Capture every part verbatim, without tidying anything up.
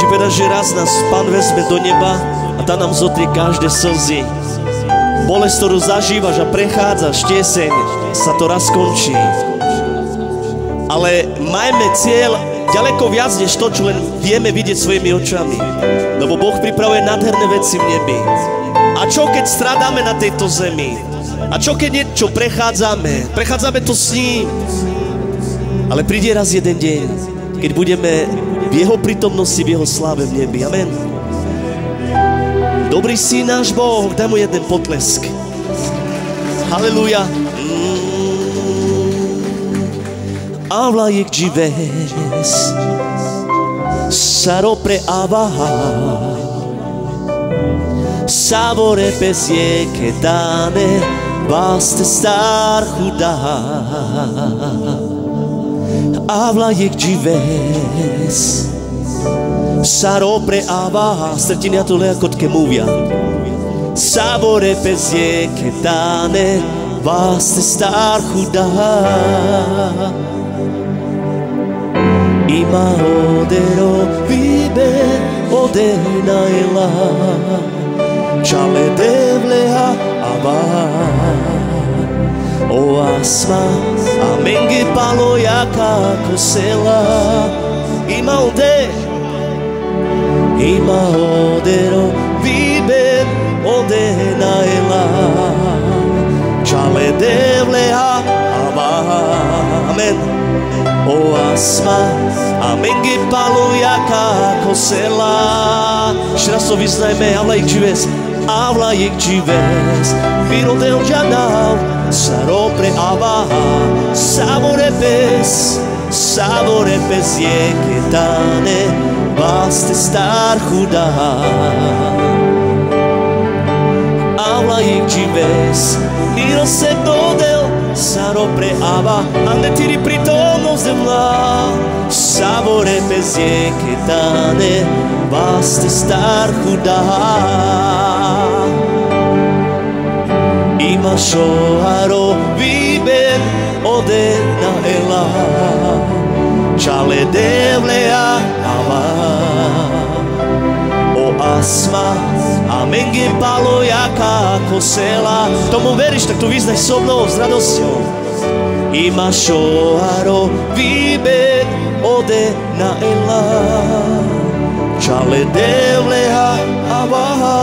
Ti povedať, že raz nás Pán vezme do neba a tá nám zotrie každé slzy. Bolesť, ktorú zažívaš a prechádzaš, tieseň, sa to raz skončí. Ale majme cieľ ďaleko viac, než to, čo len vieme vidieť svojimi očami. Lebo Boh pripravuje nádherné veci v nebi. A čo, keď stradáme na tejto zemi? A čo, keď niečo prechádzame? Prechádzame to s ním. Ale príde raz jeden deň, keď budeme v jeho prítomnosti, v jeho sláve v nebi. Amen. Dobrý si náš Boh, daj mu jeden potlesk. Halleluja. Habla y vives, saropre abaha, sabore pesie que dane, basta estar judá. Habla y vives, saropre abaha, stretenia to le kot que muvia, sabore pesie que dane, basta estar judá. Ima odero vive odena ela Čale devleha ava O asma a mengi palo jaka kosela Ima ode Ima odero vive odena ela Čale devleha ava Amen. O asma, a mengi palu jaka kosela. Ešte raz to vyznajme, habla ich žives, habla ich žives. Viro del janau, saropre abaha, sabore pes, sabore pes je que dane, basta estar judá. Habla ich žives, viro se dodel, saropre aba, ande tiri prítomnosť zemla. Sabore pezie que dane, basta estar judá. Ima shoharo viben odena ela, čale devlea ava. O asma, a mengi palo jaka kosela. Tomu veríš, tak to vyznaj so mnou s radosťou. Ima shoharo vibe ode na ela, čale devleha avaha.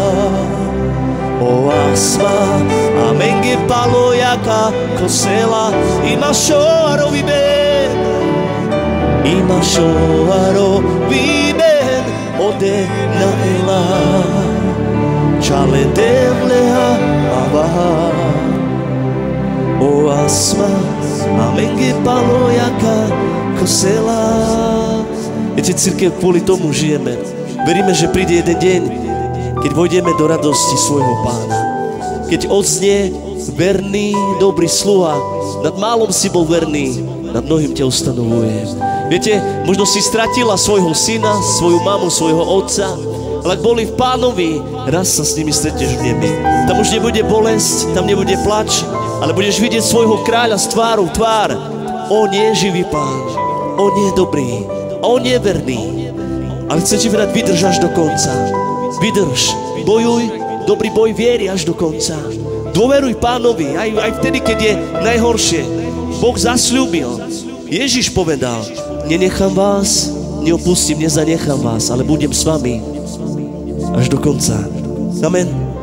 O asma, a mengi palo jaka kosela. Ima shoharo vibe, ima shoharo vibe ode na ela, čale devleha avaha. O asma, a mengi palo jaka kosela. Viete, cirkev, kvôli tomu žijeme. Veríme, že príde jeden deň, keď vojdeme do radosti svojho Pána. Keď odznie verný, dobrý sluha, nad málom si bol verný, nad mnohým ťa ustanovujem. Viete, možno si stratila svojho syna, svoju mamu, svojho otca, ale ak boli v Pánovi, raz sa s nimi stretneš v nebi. Tam už nebude bolesť, tam nebude plač, ale budeš vidieť svojho kráľa z tváru v tvár. On je živý Pán, on je dobrý, on je verný. Ale chcem ti vedať, vydrž až do konca. Vydrž, bojuj, dobrý boj viery až do konca. Dôveruj Pánovi, aj, aj vtedy, keď je najhoršie. Boh zasľúbil, Ježiš povedal, nenechám vás, neopustím, nezanechám vás, ale budem s vami až do konca. Amen.